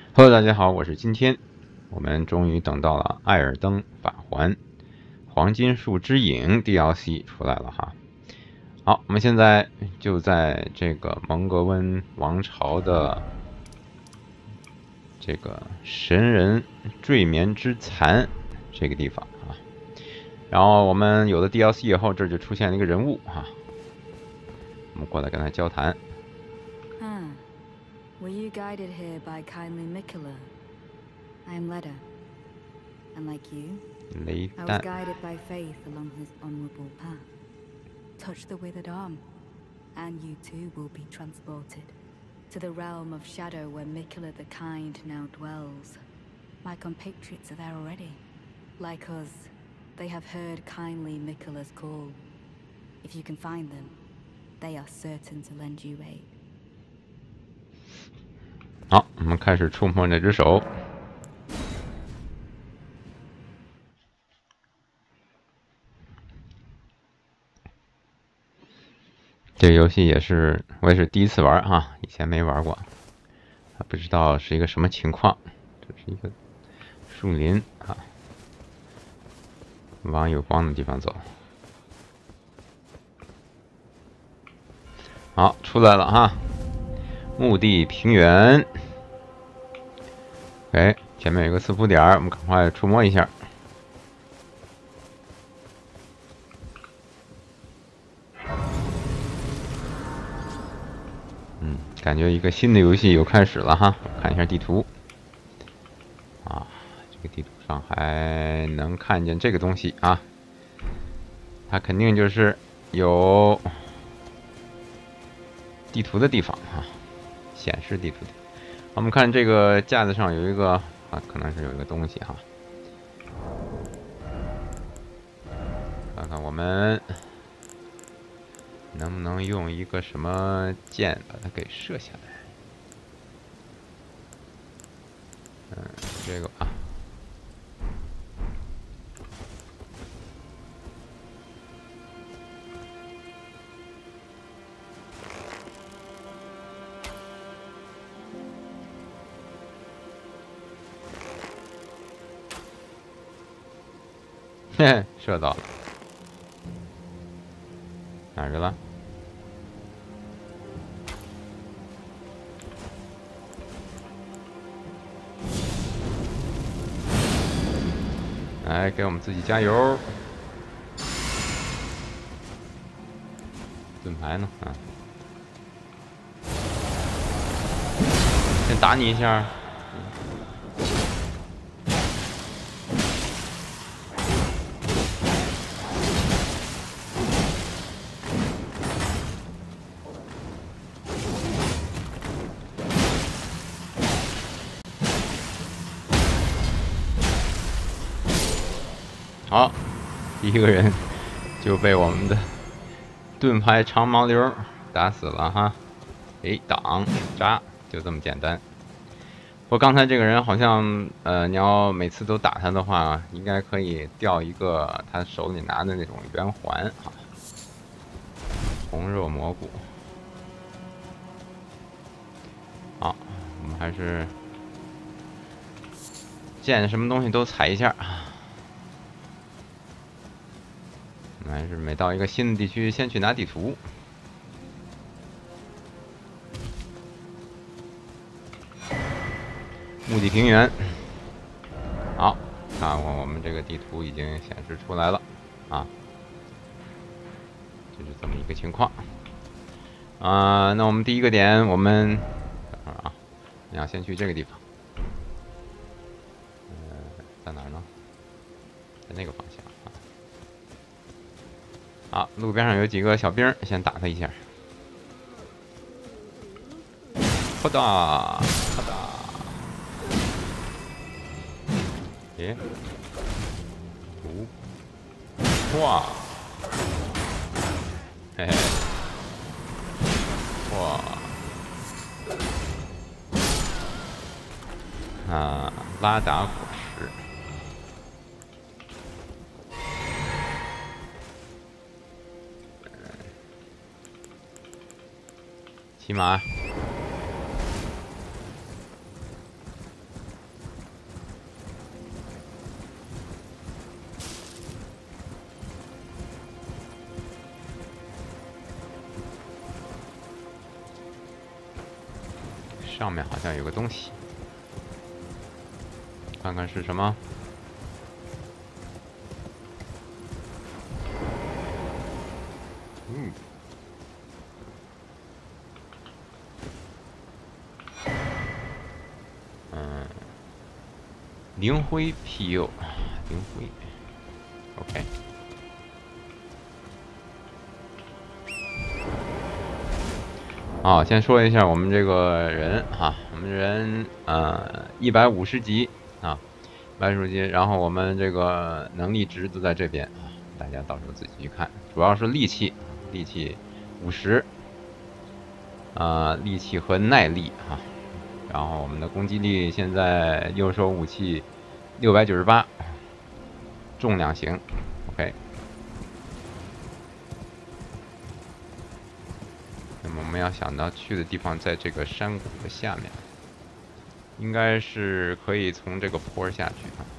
Hello，大家好，我是今天。我们终于等到了《艾尔登法环：黄金树之影》DLC 出来了哈。好，我们现在就在这个蒙格温王朝的这个神人坠眠之残这个地方啊。然后我们有了 DLC 以后，这就出现了一个人物啊，我们过来跟他交谈。 Were you guided here by kindly Miquella? I am Leda, and like you, I was 雷丹， guided by faith along his honorable path. Touch the withered arm, and you too will be transported to the realm of shadow where Miquella the Kind now dwells. My compatriots are there already. Like us, they have heard kindly Miquella's call. If you can find them, they are certain to lend you aid. 好，我们开始触摸那只手。这个游戏我也是第一次玩哈，以前没玩过，还不知道是一个什么情况。这是一个树林啊，往有光的地方走。好，出来了哈，墓地平原。哎，前面有个赐福点，我们赶快触摸一下。感觉一个新的游戏又开始了哈。看一下地图啊，这个地图上还能看见这个东西啊，它肯定就是有地图的地方啊，显示地图的。我们看这个架子上有一个啊，可能是有一个东西哈，看看我们能不能用一个什么箭把它给射下来。这个吧。嘿嘿，射到了，哪儿去了？来，给我们自己加油！盾牌呢？啊，先打你一下。好，第一个人就被我们的盾牌长毛流打死了哈。哎，挡扎，就这么简单。不过刚才这个人好像，你要每次都打他的话，应该可以掉一个他手里拿的那种圆环啊，红肉蘑菇。好，我们还是见什么东西都踩一下。我们还是每到一个新的地区，先去拿地图。墓地平原。好，看我们这个地图已经显示出来了啊，就是这么一个情况啊。那我们第一个点，我们等会儿啊，你要先去这个地方。在哪儿呢？在那个方向啊。好，路边上有几个小兵，先打他一下。啪嗒，啪嗒。耶，哇，嘿嘿，哇，啊，拉达果实，骑马， 上面好像有个东西，看看是什么。灵灰 PU， 灵灰 ，OK。先说一下我们这个人哈，我们人150级啊，150级，然后我们这个能力值都在这边啊，大家到时候自己去看，主要是力气50，力气和耐力啊，然后我们的攻击力现在右手武器698，重量型 ，OK。那么我们要想到去的地方在这个山谷的下面，应该是可以从这个坡下去啊。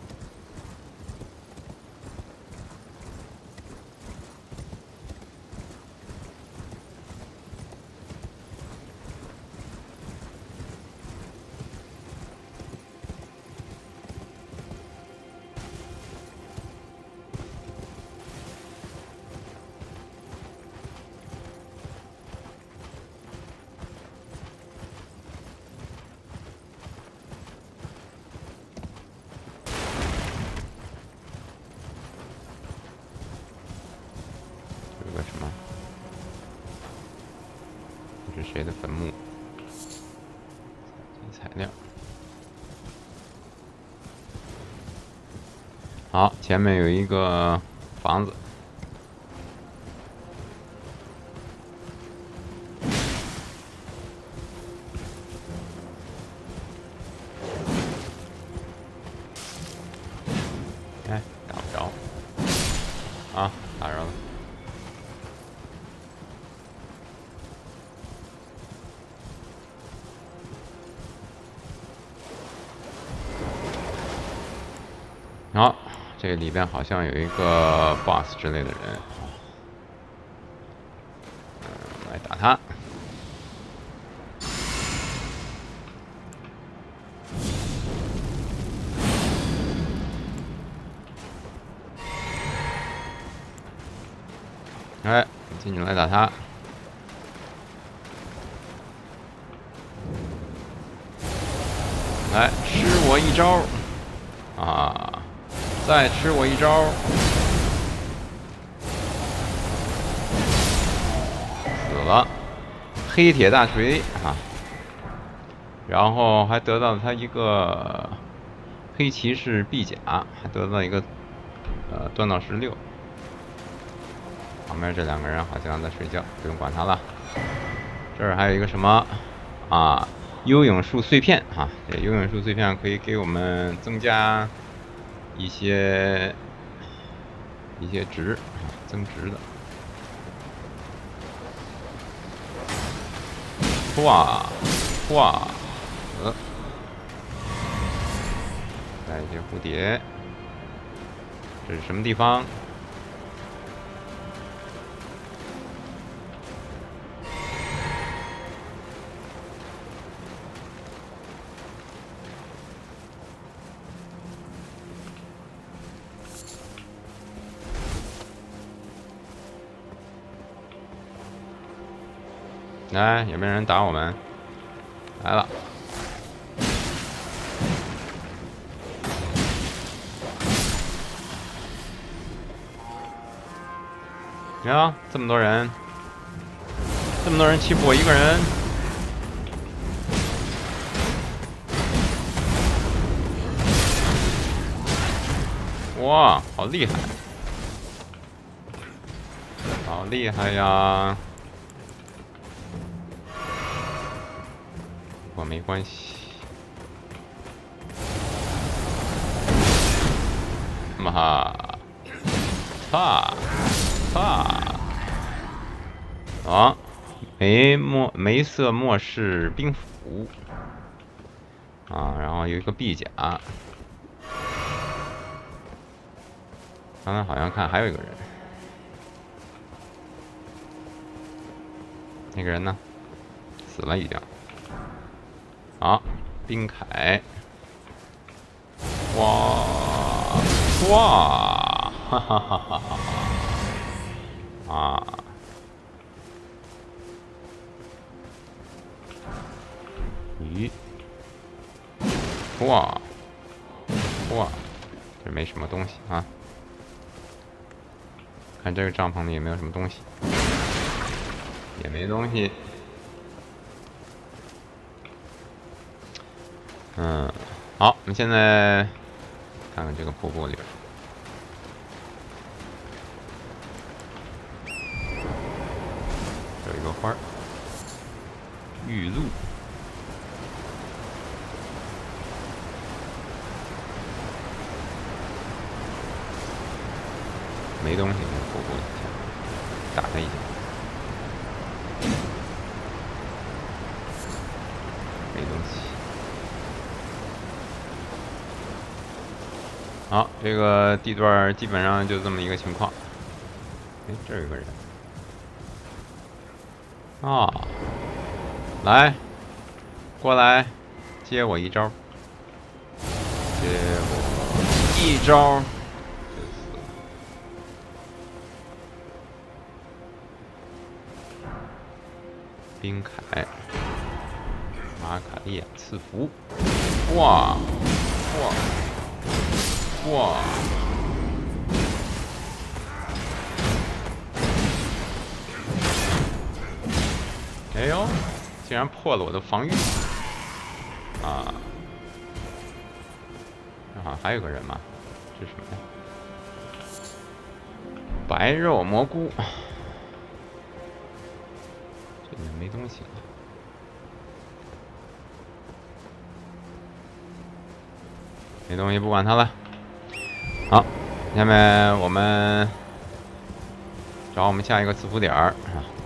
这是谁的坟墓？材料。好，前面有一个房子。哎，打不着。啊，打着了。好，这里边好像有一个 boss 之类的人，来打他。哎，进去来打他。来，吃我一招！啊，再吃我一招！死了，黑铁大锤啊！然后还得到了他一个黑骑士臂甲，还得到一个锻造16。旁边这两个人好像在睡觉，不用管他了。这儿还有一个什么啊？幽影树碎片哈，这幽影树碎片可以给我们增加一些值，增值的。哇，带一些蝴蝶。这是什么地方？来，有没有人打我们？来了。呀，这么多人欺负我一个人。哇，好厉害！好厉害呀！不过没关系。嘛哈，啊，梅瑟末世兵符啊，然后有一个臂甲。刚才好像看还有一个人，那个人呢？死了已经。 好，冰铠，哇哇，哈哈哈哈哈！啊！咦？哇哇，这没什么东西啊。看这个帐篷里有没有什么东西？也没东西。嗯，好，我们现在看看这个瀑布里边。有一个花儿，玉露。没东西，这个瀑布里，打开一下，没东西。好，这个地段基本上就这么一个情况。哎，这儿有个人。啊，来，过来，接我一招，接我一招。冰铠，马卡利亚赐福，哇哇哇！哎呦，竟然破了我的防御！啊啊，还有个人吗？这是什么呀？白肉蘑菇。这里面没东西了。没东西，不管它了。好，下面我们找我们下一个赐福点儿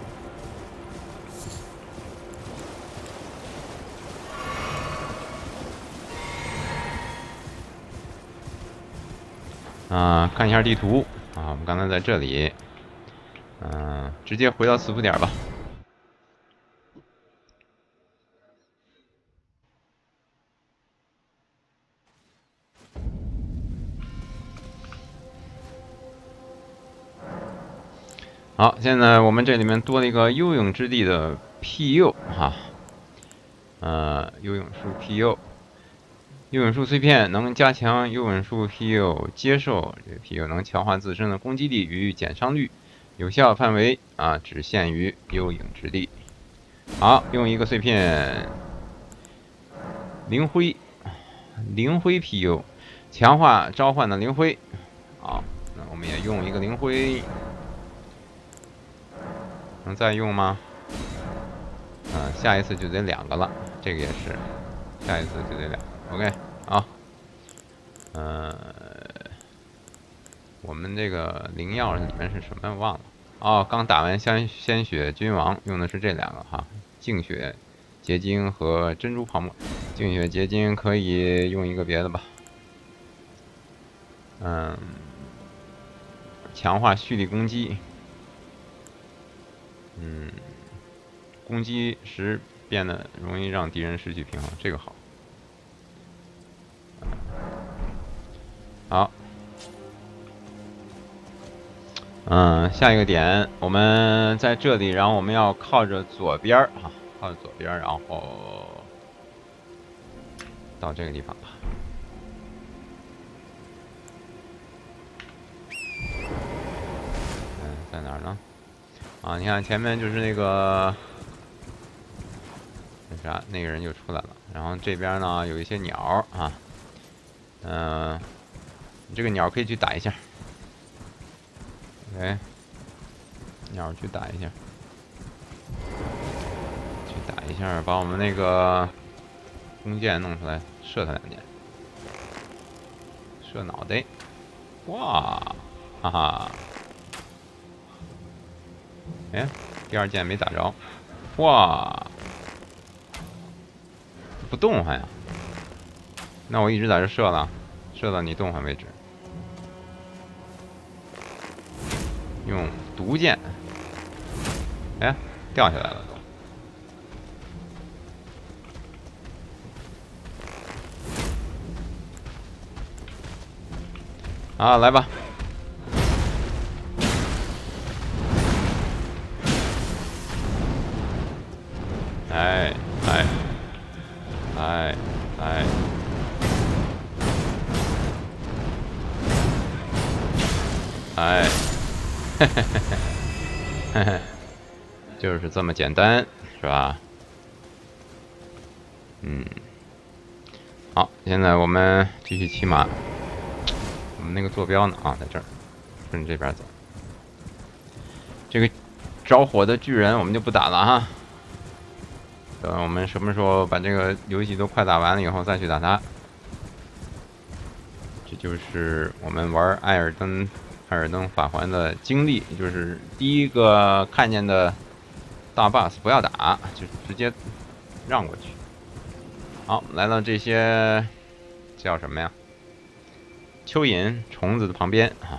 啊。看一下地图啊，我们刚才在这里，直接回到赐福点吧。好，现在我们这里面多了一个幽影之地的庇佑哈，幽影树庇佑，幽影树碎片能加强幽影树庇佑接受，这个庇佑能强化自身的攻击力与减伤率，有效范围只限于幽影之地。好，用一个碎片灵灰庇佑，强化召唤的灵灰。好，那我们也用一个灵灰。能再用吗？下一次就得2个了，这个也是，下一次就得2个。OK， 好，我们这个灵药里面是什么忘了？哦，刚打完鲜血君王，用的是这2个哈，净血结晶和珍珠泡沫。净血结晶可以用一个别的吧，强化蓄力攻击。攻击时变得容易让敌人失去平衡，这个好。好，下一个点，我们在这里，然后我们要靠着左边哈，靠着左边，然后到这个地方吧。在哪儿呢？啊，你看前面就是那个。那个人就出来了，然后这边呢有一些鸟啊，你这个鸟可以去打一下 ，OK， 鸟去打一下，把我们那个弓箭弄出来，射他2箭，射脑袋，哇，哈哈，哎，第2箭没打着，哇。不动弹呀？那我一直在这射了，射到你动弹为止。用毒箭，哎，掉下来了都。 啊，来吧。来来来来。哎，嘿嘿嘿嘿嘿，就是这么简单，是吧？嗯，好，现在我们继续骑马。我们那个坐标呢？啊，在这儿，顺着这边走。这个着火的巨人我们就不打了哈。等我们什么时候把这个游戏都快打完了以后再去打它。这就是我们玩艾尔登法环的经历，就是第一个看见的大 boss 不要打，就直接让过去。好，来到这些叫什么呀？蚯蚓虫子的旁边啊。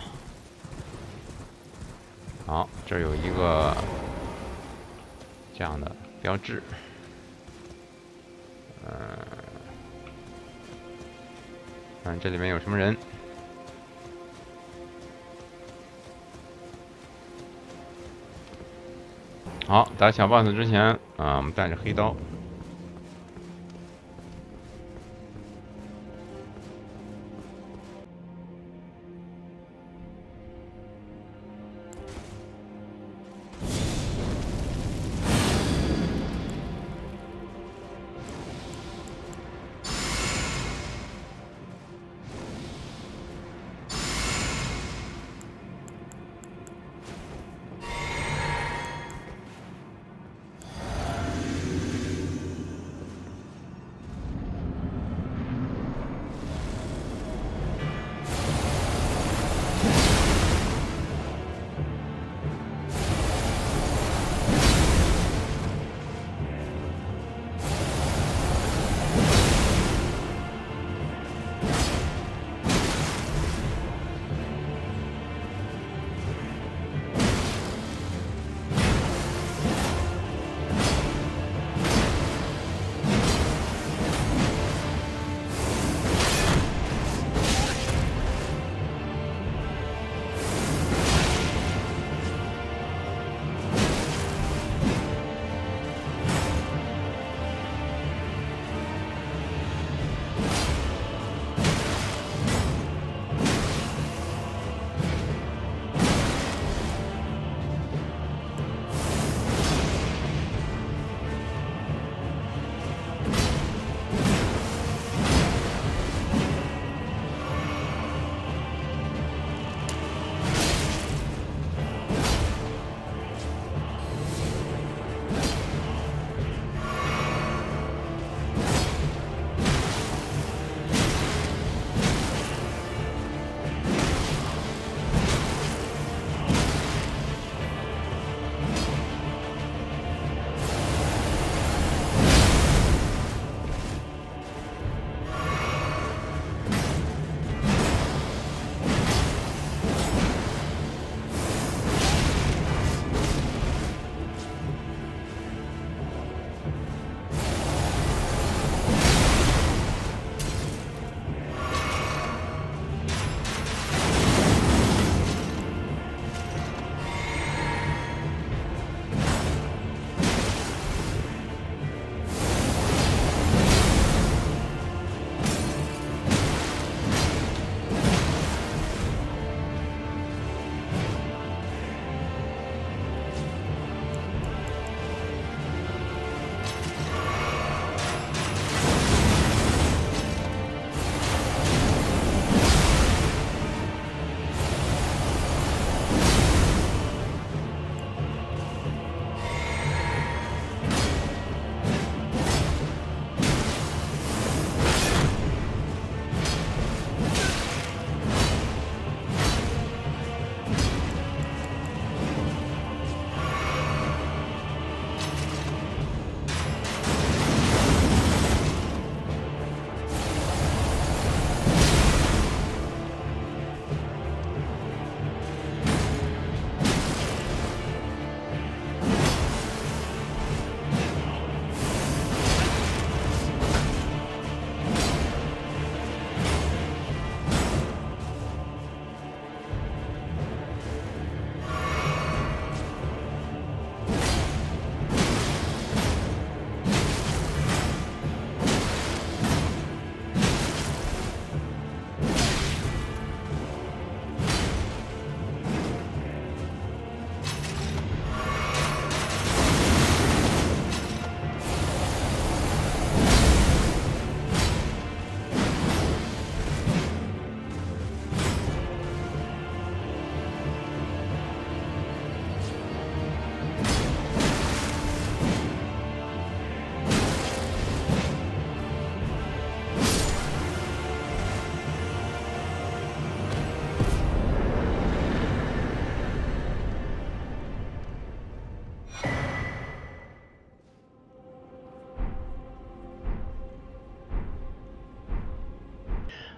好，这儿有一个这样的标志。看这里面有什么人。好，打小 boss 之前啊，我们带着黑刀。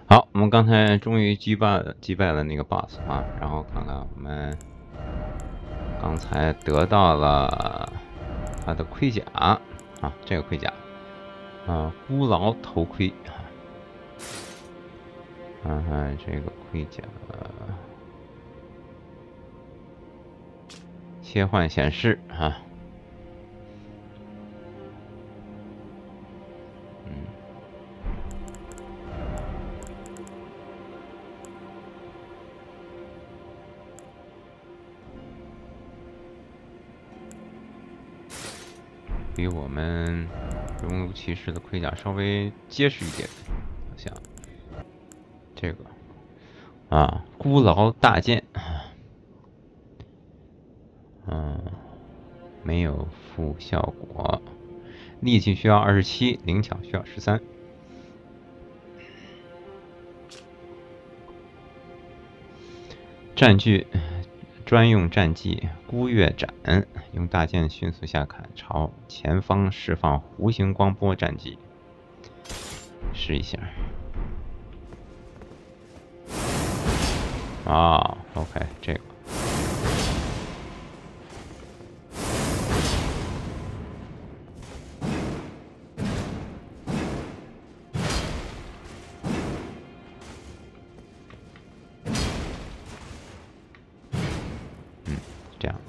好，我们刚才终于击败了那个 boss 啊，然后看看我们刚才得到了他的盔甲啊，这个盔甲孤牢头盔看看这个盔甲切换显示啊。比我们熔炉骑士的盔甲稍微结实一点，好像这个孤牢大剑，没有副效果，力气需要27，灵巧需要13。战具专用战技孤月斩，用大剑迅速下砍，朝前方释放弧形光波战技，试一下。OK， 这个。这样。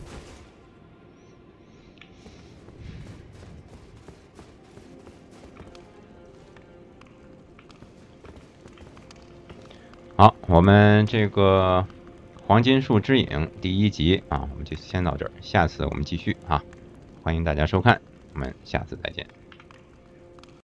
好，我们这个黄金树之影第1集我们就先到这儿，下次我们继续欢迎大家收看，我们下次再见。